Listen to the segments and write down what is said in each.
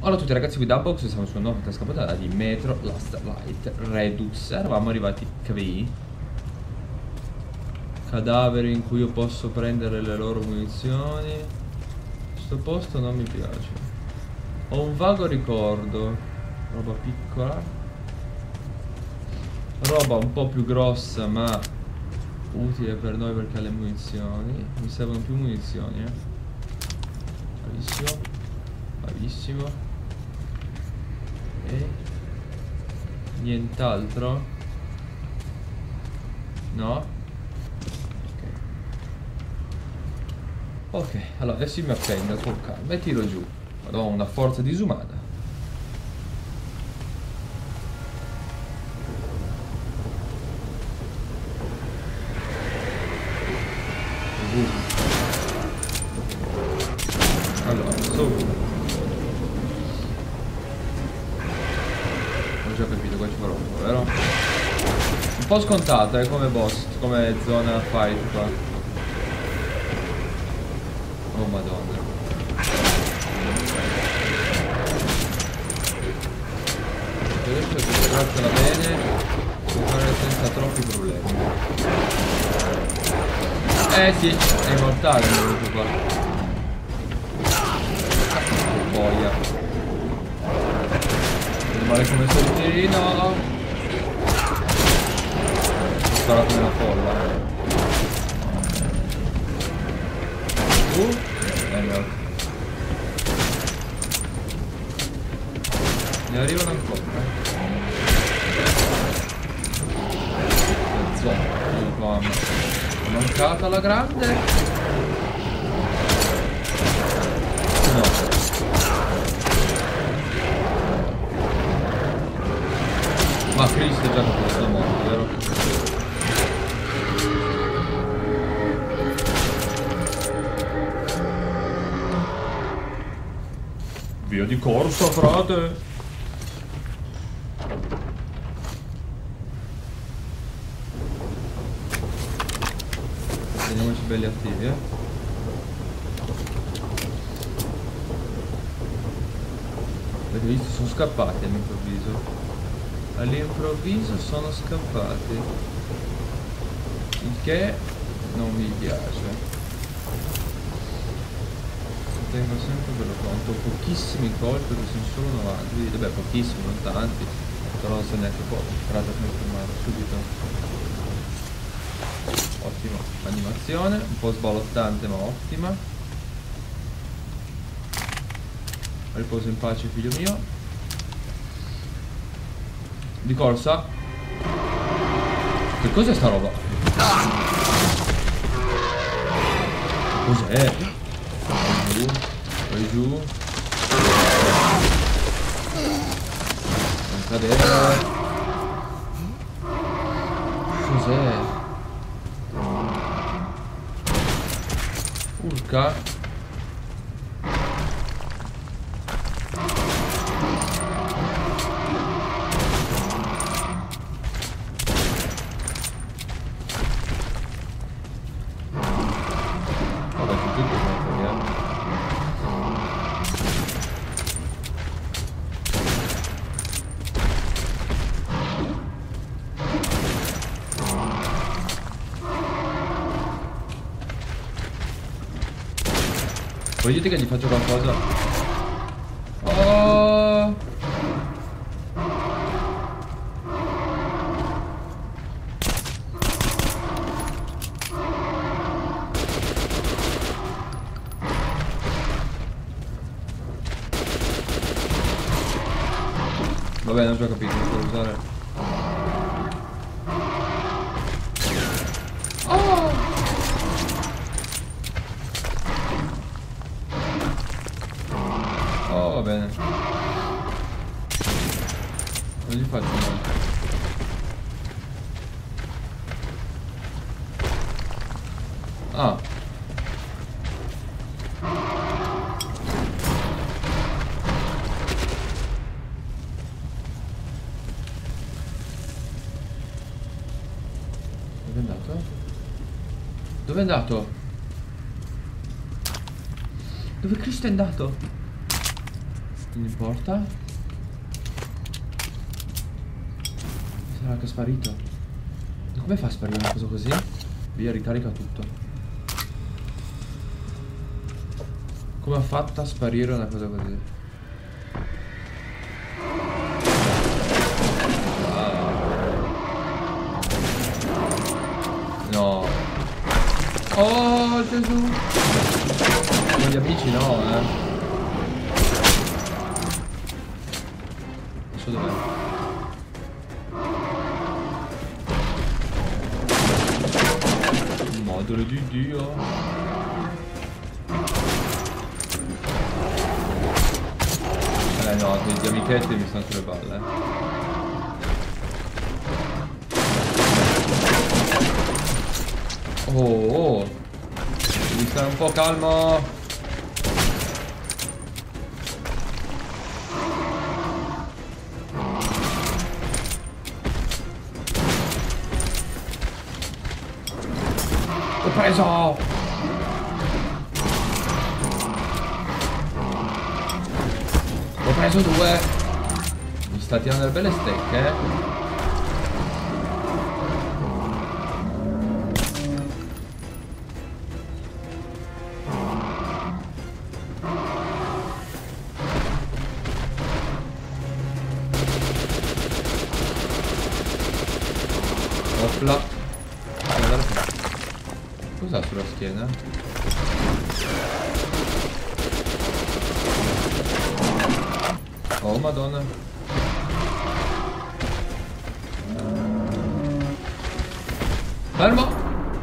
Hola a tutti ragazzi, qui da Box, siamo su una nuova scappata di Metro Last Light Redux. Eravamo arrivati qui. Cadaveri in cui io posso prendere le loro munizioni. Questo posto non mi piace. Ho un vago ricordo. Roba piccola. Roba un po' più grossa ma utile per noi perché ha le munizioni. Mi servono più munizioni, Bravissimo. Bravissimo. E nient'altro? No? Ok, allora adesso mi appendo con calma e tiro giù. Ho una forza disumana. Allora, su. Ho già capito, qua ci farò un po', vero? Un po' scontato, come boss, come zona fight qua. Oh madonna. Adesso se trattala bene, può fare senza troppi problemi. Sì, è immortale questo qua. Boia. Male come soliterino. Ho sparato una folla. No. Ne arrivano ancora. Zona. È mancata la grande. No. Ma Cristo è già con questo morto, vero? Via di corsa, frate! Teniamoci belli attivi, Avete visto? Sono scappati all'improvviso. All'improvviso sono scappati, il che non mi piace. Tengo sempre quello conto. Pochissimi colpi, che sono solo 90. Vabbè, pochissimi, non tanti, però non so neanche poco. Guardate come fermare subito. Ottima animazione, un po' sballottante ma ottima. Riposo in pace, figlio mio. Di corsa. Che cos'è sta roba? Cos'è? Vai giù. Non cadere. Cos'è? Urca. Voglio che gli faccio qualcosa. Oh! Vabbè, non ho già capito cosa usare. Va bene. Non gli faccio molto. Ah. Dove è andato? Dove è andato? Dove Cristo è andato? Non importa. Sarà che è sparito. Ma come fa a sparire una cosa così? Via, ricarica tutto. Come ha fatto a sparire una cosa così? No. Oh Gesù. Con gli amici no, Non so dov'è. Madre di Dio. No, gli amichetti mi stanno sulle balle. Oh. Devi stare un po' calmo. L'ho preso! L'ho preso 2! Mi sta tirando delle belle stecche, Opla. Cos'ha sulla schiena? Oh madonna. Fermo.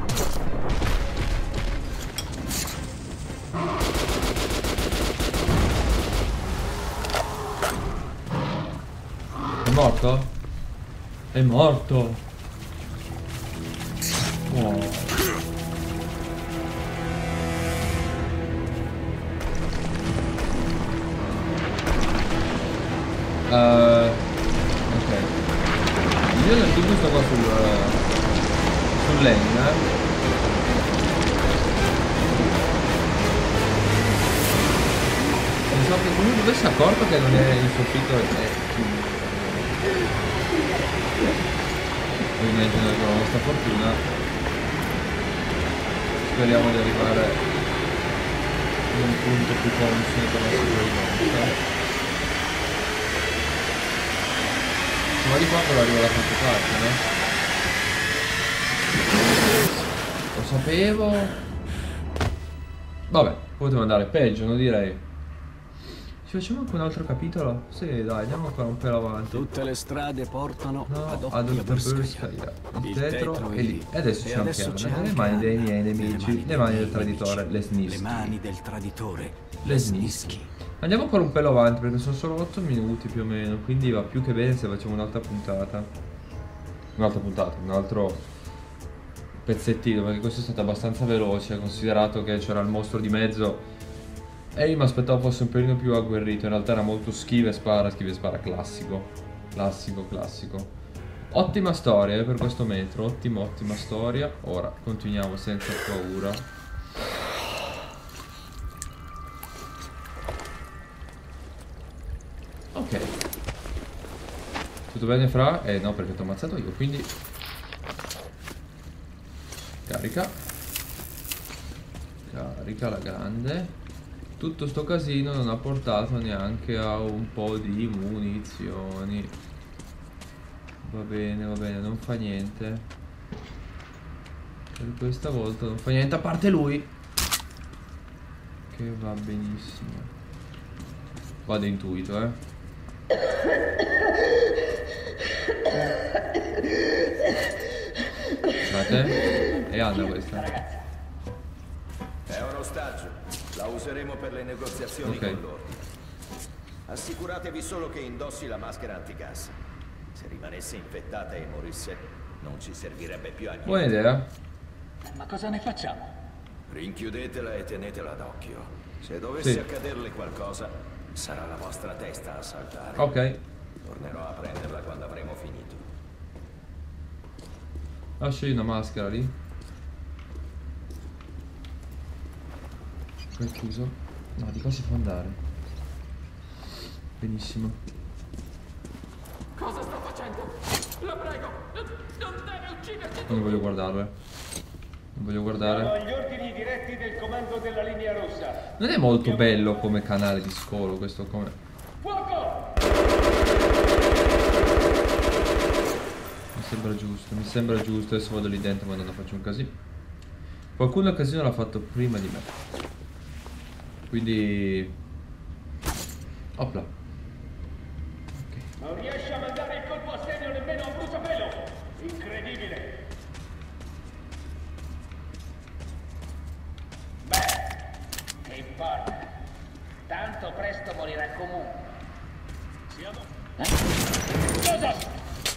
È morto? È morto. Oh. Ok. Io nel dubbio sto qua sul lane, Pensavo che comunque avesse accorto che non è il soffitto ovviamente noi con la nostra fortuna speriamo di arrivare in un punto più consono per la sicurezza. Ma di qua però arriva da qualche parte, no? Lo sapevo. Vabbè, poteva andare peggio, non direi. Ci facciamo anche un altro capitolo? Sì, dai, andiamo ancora un pelo avanti. Tutte le strade portano ad Octoburskaya. Il tetro è lì. E adesso c'è nelle mani dei miei nemici, le mani del traditore, le Snisky. Le mani del traditore, le Snisky. Andiamo ancora un pelo avanti perché sono solo 8 minuti più o meno, quindi va più che bene se facciamo un'altra puntata. Un altro pezzettino, perché questo è stato abbastanza veloce, considerato che c'era il mostro di mezzo e io mi aspettavo fosse un pelino più agguerrito. In realtà era molto schiva e spara classico. Classico. Ottima storia per questo metro, ottima storia. Ora continuiamo senza paura. Ok. Tutto bene fra? No, perché ti ho ammazzato io, quindi carica la grande. Tutto sto casino non ha portato neanche a un po' di munizioni. Va bene, non fa niente. Per questa volta non fa niente, a parte lui, che va benissimo. Vado intuito, Guardate, è Anna questa. È un ostaggio, la useremo per le negoziazioni con loro. Assicuratevi solo che indossi la maschera antigas. Se rimanesse infettata e morisse, non ci servirebbe più a niente. Buona idea. Ma cosa ne facciamo? Rinchiudetela e tenetela d'occhio. Se dovesse accaderle qualcosa, sarà la vostra testa a saltare. Ok. Tornerò a prenderla quando avremo finito. Lasciai una maschera lì. Qui è chiuso. No, di qua si può andare. Benissimo. Cosa sta facendo? La prego, non deve ucciderci. Non voglio guardarlo. Non voglio guardare. Siamo agli ordini diretti del comando della linea rossa. Non è molto bello come canale di scolo questo come... Fuoco! Mi sembra giusto, adesso vado lì dentro ma non faccio un casino. Qualcuno il casino l'ha fatto prima di me. Quindi... Opla. Ok. Non riesce a mandare il colpo a segno nemmeno a bruciapelo! Incredibile! Beh, che importa? Tanto presto morirà comunque. Siamo... Cosa?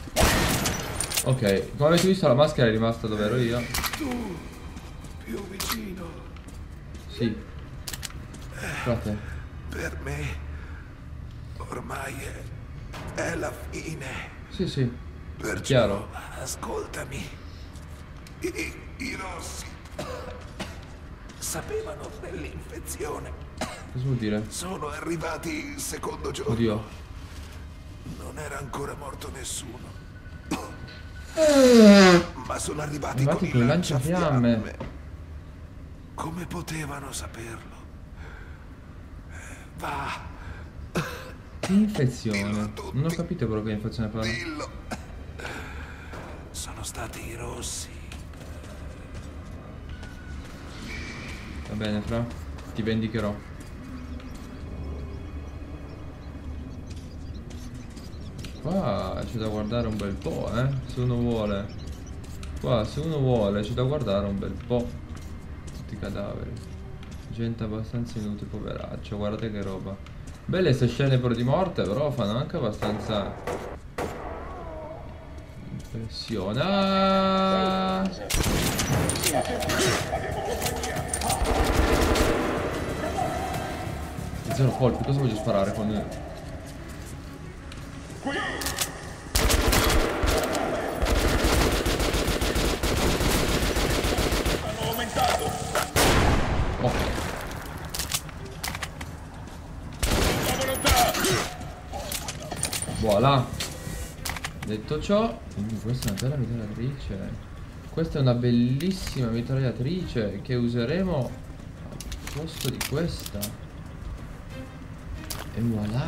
Ok, come avete visto la maschera è rimasta dove ero io. Tu, più vicino. Sì. Frate. Per me, ormai è la fine. Sì, sì. Perciò, Chiaro. ascoltami. I rossi sapevano dell'infezione. Cosa vuol dire? Sono arrivati il secondo giorno. Oddio. Non era ancora morto nessuno. Ma sono arrivati Arrivati con con il i lanciafiamme. lanciafiamme. Come potevano saperlo? Va, Infezione. Dillo tutti. Non ho capito quello che infezione parla. dillo. Sono stati i rossi. Va bene, fra. Ti vendicherò. Qua c'è da guardare un bel po', se uno vuole. Qua, se uno vuole, c'è da guardare un bel po'. Tutti i cadaveri. Gente abbastanza inutile, poveraccio. Guardate che roba. Belle queste scene però di morte, però fanno anche abbastanza impressione. Ah! Zero colpi, cosa voglio sparare con... Ok. Voilà. Detto ciò, quindi questa è una bella mitragliatrice. Questa è una bellissima mitragliatrice che useremo al posto di questa. E voilà.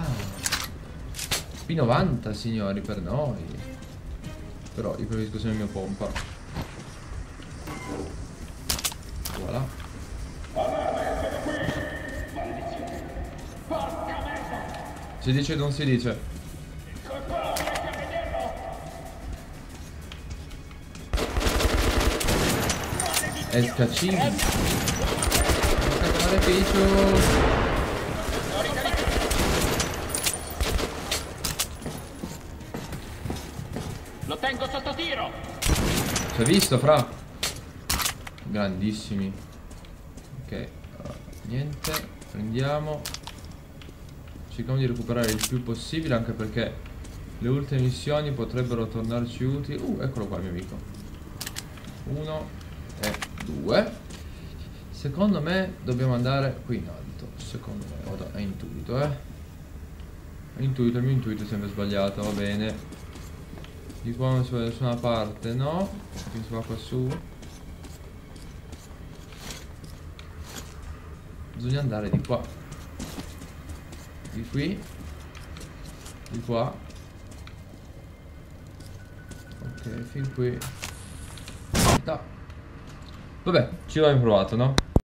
P90 signori per noi. Però io preferisco sempre il mio pompa. Voilà. Si dice o non si dice? Escacini. Scappare piccio. Lo tengo sotto tiro! Si è visto, fra? Grandissimi. Ok, niente. Prendiamo. Cerchiamo di recuperare il più possibile, anche perché le ultime missioni potrebbero tornarci utili. Eccolo qua il mio amico. 1 e 2. Secondo me dobbiamo andare qui in alto. Secondo me, vado a intuito, È intuito, il mio intuito è sempre sbagliato, va bene. Di qua non si va da nessuna parte, no? Quindi si va qua su. Bisogna andare di qua. Di qui. Di qua. Ok, fin qui. Vabbè, ci abbiamo provato, no?